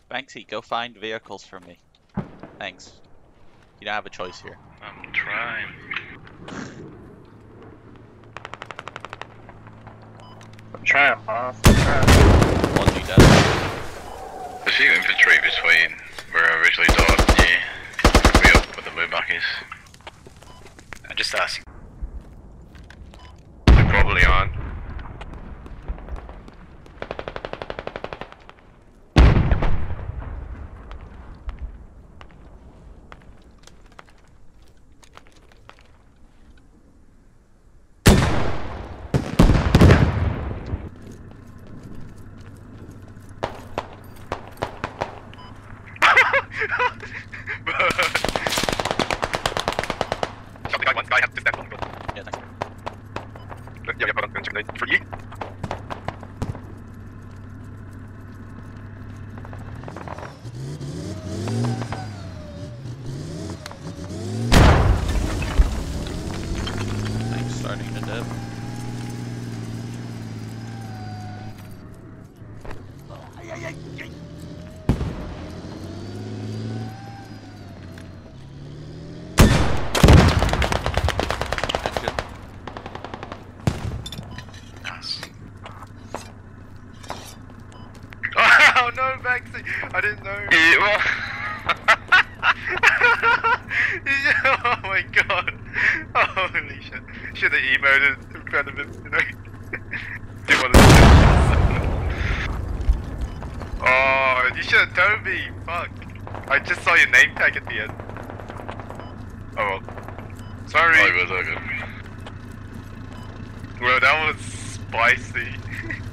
Banksy, go find vehicles for me. Thanks. You don't have a choice here. I'm trying. I'm trying, boss. I'm trying. One you dead. There's few infantry between where I originally died and you. We up with the moon back is. I'm just asking. They're probably on. Shot the guy once, guy has to stand on. Yeah, thanks. Yeah, hold on, I'm checking it for you. Thanks, starting to dip. Engine. Nice. Oh no, Banksy! I didn't know. Yeah, well. Oh my god. Holy shit. Should have emoted in front of him, you know? Didn't want to. Oh, you should have told me. Fuck. I just saw your name tag at the end. Oh well. Sorry. Oh, good. Well, that was spicy.